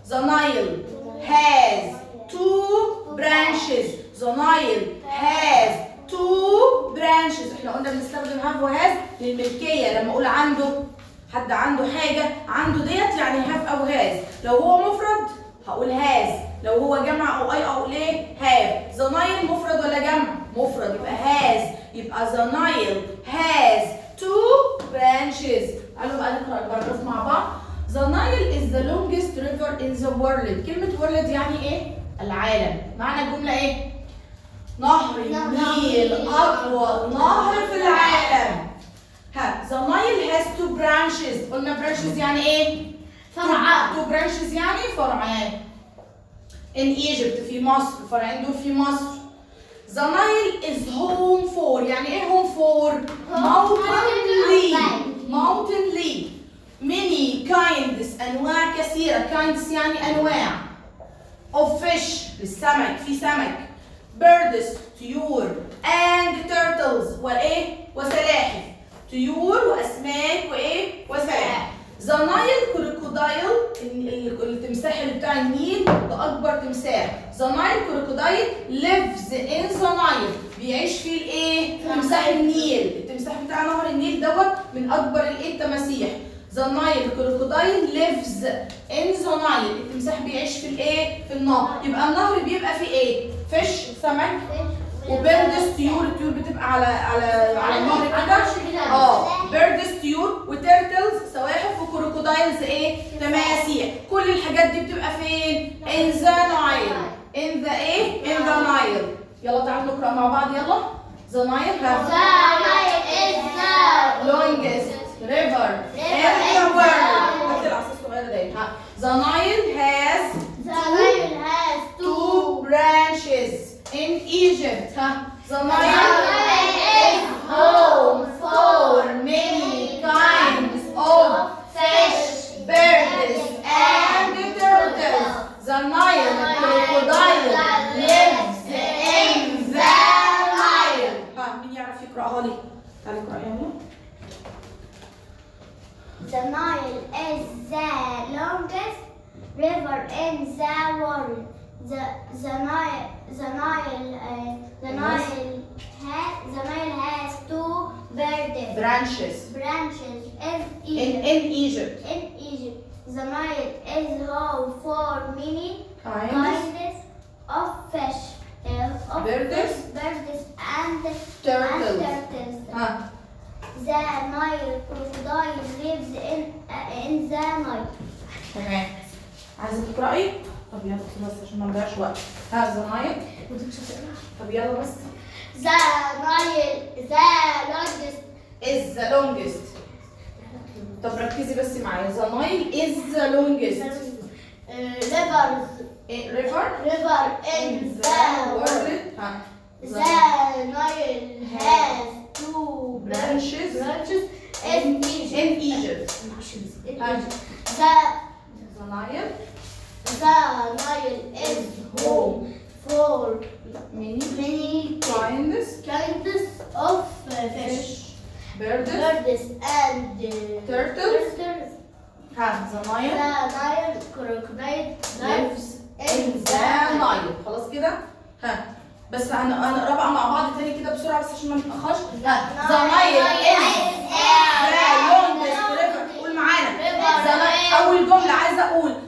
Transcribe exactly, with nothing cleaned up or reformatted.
The Nile has two branches. The Nile has two branches. احنا قلنا بنستخدم have و has للملكية. لما اقول عنده، حد عنده حاجة عنده ديت يعني have او has. لو هو مفرد هقول has، لو هو جمع او اي اقول ايه؟ have. The Nile مفرد ولا جمع؟ مفرد، يبقى has. يبقى the Nile has two branches. قالوا بقى نقرا الباراجراف مع بعض. The Nile is the longest river in the world. كلمة world يعني ايه؟ العالم. معنى الجملة ايه؟ نهر النيل أطول نهر في العالم. ها the Nile has two branches. قلنا branches يعني ايه؟ فرعان. two branches يعني فرعان. in Egypt في مصر، الفرعين دول في مصر. The Nile is home for. يعني ايه home for؟ mountain mountain lake. many kinds أنواع كثيرة. kinds يعني أنواع. of fish للسمك، في سمك. birds طيور. and turtles وإيه؟ وسلاحف. طيور وأسماك وإيه؟ وسلاحف. The Nile crocodile التمساح اللي بتاع النيل ده أكبر تمساح. The Nile crocodile lives in the Nile. بيعيش فيه الإيه؟ تمساح النيل. التمساح بتاع نهر النيل دوت من أكبر الإيه؟ التماسيح. The Nile crocodile lives in the Nile. التمساح بيعيش في الإيه؟ في النهر. يبقى النهر بيبقى فيه إيه؟ فيش سمك وبيردز طيور. الطيور بتبقى على على على النهر كده. اه بيردز طيور وتيرتلز سواحف وكروكودايلز ايه؟ تماسيح. كل الحاجات دي بتبقى فين؟ in the Nile. in the ايه؟ in the Nile. يلا تعالوا نقرا مع بعض يلا. The Nile has the longest river in the world. هات العصا الصغيرة دي. ها The Nile has The Nile has two branches in Egypt. ها The Nile is home for many kinds of fish, birds, and turtles. The Nile crocodile lives in the Nile. ها مين يعرف يقرأها لي؟ تعالي اقرأيها لي. The Nile is the longest river in the world. The the Nile the Nile uh, the Nile has the Nile has two branches. Branches. Branches in In Egypt. in Egypt. In Egypt, the Nile is home for many Kinds. kinds of fish, uh, of Birds. fish, birds and Turtles. and turtles. ها The Nile crocodile lives in uh, in the Nile. تمام. عايزة تقرأي؟ طب يلا بس عشان ما نضيعش وقت. ها The Nile. طب يلا بس. The Nile the longest Is the longest. طب ركزي بس معايا. The Nile is the longest uh, rivers river river in in the world. ها The Nile has two branches branches in Egypt. in Egypt. In ها Egypt. The The Nile The Nile is home for many many kinds kinds of uh, fish, birds birds, and uh, Turtles. turtles. ها The The Nile Nile crocodile lives in the Nile. خلاص كده. ها بس هن- هنقرا بقى مع بعض تاني كده بسرعة بس عشان ما نتأخرش. ها The Nile is the longest river. قول معانا. The Nile- أول جملة عايزة أقول